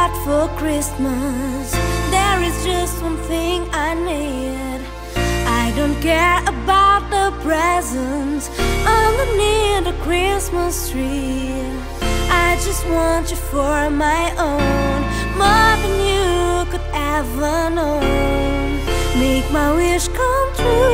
that for Christmas there is just one thing I need. I don't care about the presents underneath the Christmas tree. I just want you for my own, more than you could ever know. Make my wish come true.